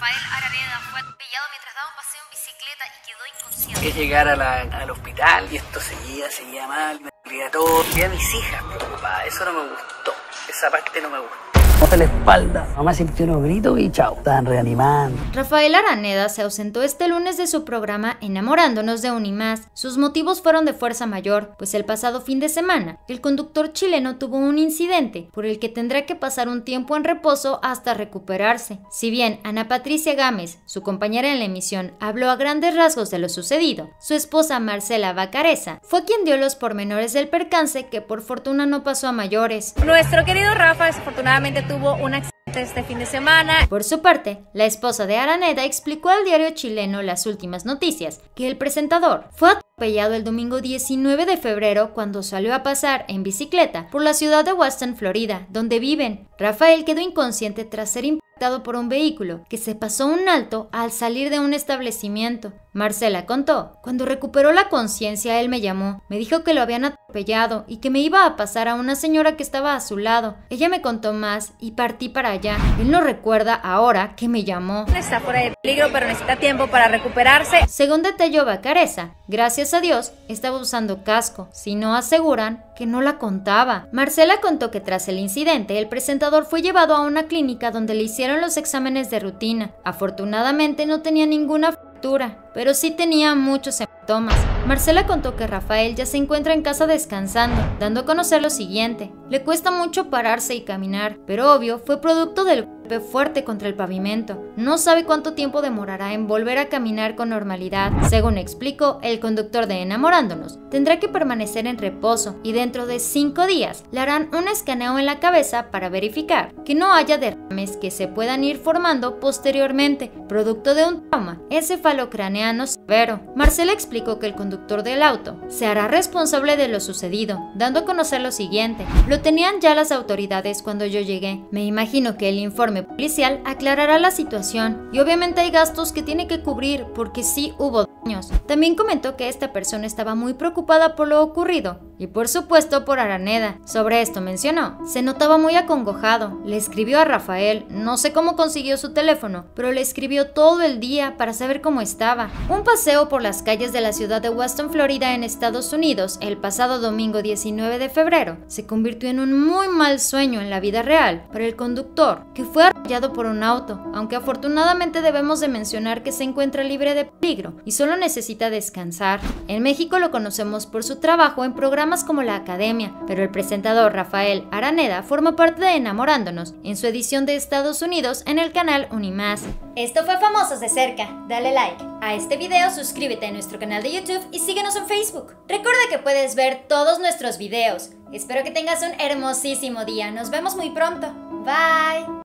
Rafael Araneda fue atropellado mientras daba un paseo en bicicleta y quedó inconsciente. Que llegar al hospital y esto seguía mal, me dolía todo. Vi a mis hijas preocupadas, eso no me gustó, esa parte no me gustó. En la espalda, mamá sintió unos gritos y chao, estaban reanimando. Rafael Araneda se ausentó este lunes de su programa Enamorándonos de Unimás. Sus motivos fueron de fuerza mayor, pues el pasado fin de semana, el conductor chileno tuvo un incidente por el que tendrá que pasar un tiempo en reposo hasta recuperarse. Si bien Ana Patricia Gámez, su compañera en la emisión, habló a grandes rasgos de lo sucedido, su esposa Marcela Vacareza fue quien dio los pormenores del percance que por fortuna no pasó a mayores. Nuestro querido Rafa desafortunadamente tuvo un accidente este fin de semana. Por su parte, la esposa de Araneda explicó al diario chileno Las Últimas Noticias que el presentador fue atropellado el domingo 19 de febrero cuando salió a pasar en bicicleta por la ciudad de Weston, Florida, donde viven. Rafael quedó inconsciente tras ser impactado por un vehículo que se pasó un alto al salir de un establecimiento. Marcela contó: cuando recuperó la conciencia él me llamó, me dijo que lo habían atropellado y que me iba a pasar a una señora que estaba a su lado. Ella me contó más y partí para allá. Él no recuerda ahora que me llamó. Está fuera de peligro, pero necesita tiempo para recuperarse. Según detalló Vacareza, gracias a Dios estaba usando casco, si no aseguran que no la contaba. Marcela contó que tras el incidente el presentador fue llevado a una clínica donde le hicieron los exámenes de rutina. Afortunadamente no tenía ninguna fractura, pero sí tenía muchos síntomas. Marcela contó que Rafael ya se encuentra en casa descansando, dando a conocer lo siguiente: le cuesta mucho pararse y caminar, pero obvio fue producto del golpe fuerte contra el pavimento. No sabe cuánto tiempo demorará en volver a caminar con normalidad. Según explicó, el conductor de Enamorándonos tendrá que permanecer en reposo y dentro de 5 días le harán un escaneo en la cabeza para verificar que no haya derrames que se puedan ir formando posteriormente, producto de un trauma encefalocraneano severo. Marcela explicó que el conductor del auto se hará responsable de lo sucedido, dando a conocer lo siguiente: lo tenían ya las autoridades cuando yo llegué. Me imagino que el informe policial aclarará la situación y obviamente hay gastos que tiene que cubrir porque sí hubo daños. También comentó que esta persona estaba muy preocupada por lo ocurrido y por supuesto por Araneda. Sobre esto mencionó: se notaba muy acongojado, le escribió a Rafael, no sé cómo consiguió su teléfono, pero le escribió todo el día para saber cómo estaba. Un paseo por las calles de la ciudad de Weston, Florida, en Estados Unidos, el pasado domingo 19 de febrero, se convirtió en un muy mal sueño en la vida real para el conductor, que fue arrollado por un auto, aunque afortunadamente debemos de mencionar que se encuentra libre de peligro y solo necesita descansar. En México lo conocemos por su trabajo en programas como La Academia, pero el presentador Rafael Araneda forma parte de Enamorándonos en su edición de Estados Unidos en el canal Unimás. Esto fue Famosos de Cerca. Dale like a este video, suscríbete a nuestro canal de YouTube y síguenos en Facebook. Recuerda que puedes ver todos nuestros videos. Espero que tengas un hermosísimo día. Nos vemos muy pronto. Bye.